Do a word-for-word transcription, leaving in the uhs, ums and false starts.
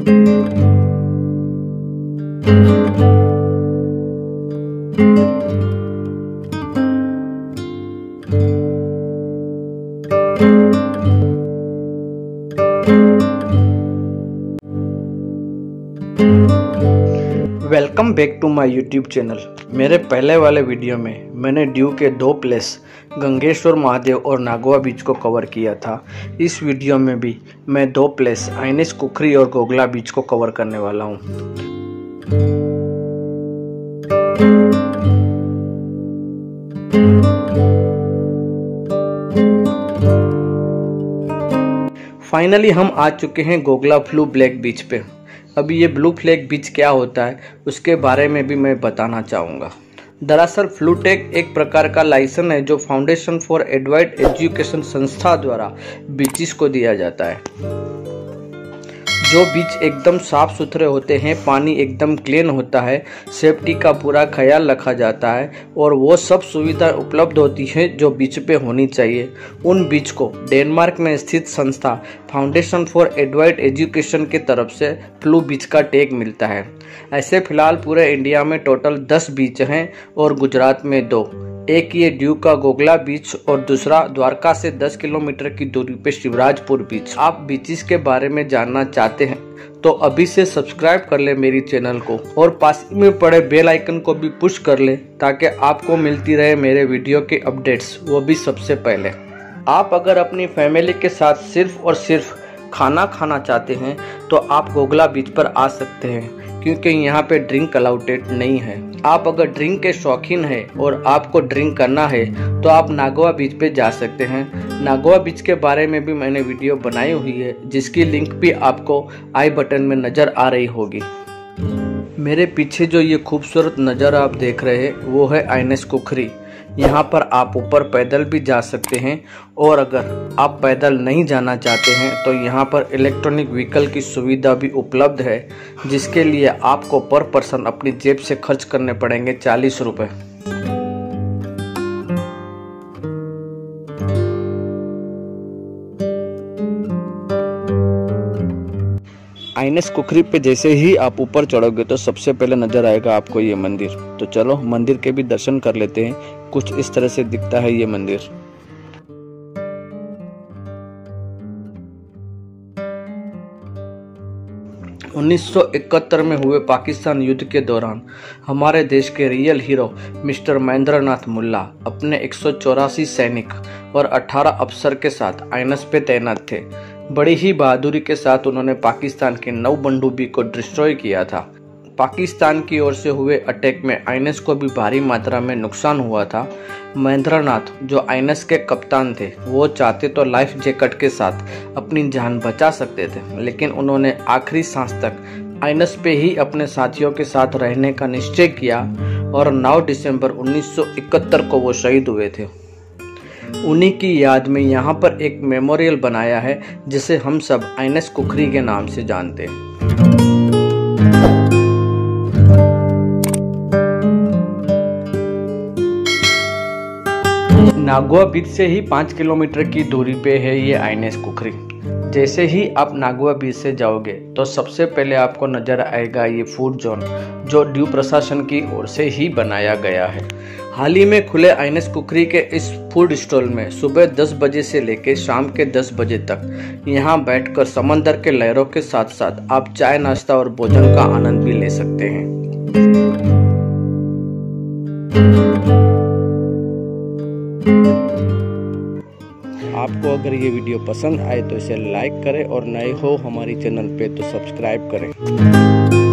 Welcome back to my YouTube channel. मेरे पहले वाले वीडियो में मैंने ड्यू के दो प्लेस गंगेश्वर महादेव और नागवा बीच को कवर किया था। इस वीडियो में भी मैं दो प्लेस आइनेस कुखरी और गोगला बीच को कवर करने वाला हूँ। फाइनली हम आ चुके हैं गोगला ब्लू फ्लैग बीच पे। अभी ये ब्लू फ्लैग बीच क्या होता है उसके बारे में भी मैं बताना चाहूँगा। दरअसल फ्लूटेक एक प्रकार का लाइसेंस है जो फाउंडेशन फॉर एडवाइड एजुकेशन संस्था द्वारा बीचेस को दिया जाता है। जो बीच एकदम साफ सुथरे होते हैं, पानी एकदम क्लीन होता है, सेफ्टी का पूरा ख्याल रखा जाता है और वो सब सुविधा उपलब्ध होती है जो बीच पे होनी चाहिए। उन बीच को डेनमार्क में स्थित संस्था फाउंडेशन फॉर एडवाइड एजुकेशन की तरफ से ब्लू बीच का टैग मिलता है। ऐसे फिलहाल पूरे इंडिया में टोटल दस बीच हैं और गुजरात में दो। एक ये ड्यू का गोगला बीच और दूसरा द्वारका से दस किलोमीटर की दूरी पे शिवराजपुर बीच। आप बीचेस के बारे में जानना चाहते हैं तो अभी से सब्सक्राइब कर ले मेरी चैनल को और पास में पड़े बेल आइकन को भी पुश कर ले ताकि आपको मिलती रहे मेरे वीडियो के अपडेट्स, वो भी सबसे पहले। आप अगर अपनी फैमिली के साथ सिर्फ और सिर्फ खाना खाना चाहते हैं तो आप गोगला बीच पर आ सकते हैं क्योंकि यहाँ पे ड्रिंक अलाउडेड नहीं है। आप अगर ड्रिंक के शौकीन हैं और आपको ड्रिंक करना है तो आप नागवा बीच पे जा सकते हैं। नागवा बीच के बारे में भी मैंने वीडियो बनाई हुई है जिसकी लिंक भी आपको आई बटन में नज़र आ रही होगी। मेरे पीछे जो ये खूबसूरत नज़ारा आप देख रहे हैं वो है आइनेस कुखरी। यहाँ पर आप ऊपर पैदल भी जा सकते हैं और अगर आप पैदल नहीं जाना चाहते हैं तो यहाँ पर इलेक्ट्रॉनिक व्हीकल की सुविधा भी उपलब्ध है जिसके लिए आपको पर पर्सन अपनी जेब से खर्च करने पड़ेंगे चालीस रुपये। आइनेस कुखरी पे जैसे ही आप ऊपर चढ़ोगे तो सबसे पहले नजर आएगा आपको ये मंदिर। तो चलो मंदिर के भी दर्शन कर लेते हैं। कुछ इस तरह से दिखता है ये मंदिर। उन्नीस सौ इकहत्तर में हुए पाकिस्तान युद्ध के दौरान हमारे देश के real hero mister Mahendranath Mulla अपने एक सौ चौरासी सैनिक और अठारह अफसर के साथ आइनेस पे तैनात थे। बड़ी ही बहादुरी के साथ उन्होंने पाकिस्तान के नौ पनडुब्बी को डिस्ट्रॉय किया था। पाकिस्तान की ओर से हुए अटैक में आइनेस को भी भारी मात्रा में नुकसान हुआ था। महेंद्रनाथ जो आइनेस के कप्तान थे वो चाहते तो लाइफ जैकेट के साथ अपनी जान बचा सकते थे, लेकिन उन्होंने आखिरी सांस तक आइनेस पे ही अपने साथियों के साथ रहने का निश्चय किया और नौ दिसंबर उन्नीस सौ इकहत्तर को वो शहीद हुए थे। उन्हीं की याद में यहाँ पर एक मेमोरियल बनाया है जिसे हम सब आइनेस कुखरी के नाम से जानते हैं। नागवा बीच से ही पाँच किलोमीटर की दूरी पे है ये आइनेस कुखरी। जैसे ही आप नागवा बीच से जाओगे तो सबसे पहले आपको नजर आएगा ये फूड जोन जो ड्यू प्रशासन की ओर से ही बनाया गया है। हाल ही में खुले आइनेस कुखरी के इस फूड स्टॉल में सुबह दस बजे से लेकर शाम के दस बजे तक यहाँ बैठकर समंदर के लहरों के साथ साथ आप चाय नाश्ता और भोजन का आनंद भी ले सकते हैं। आपको अगर ये वीडियो पसंद आए तो इसे लाइक करें और नए हो हमारी चैनल पे तो सब्सक्राइब करें।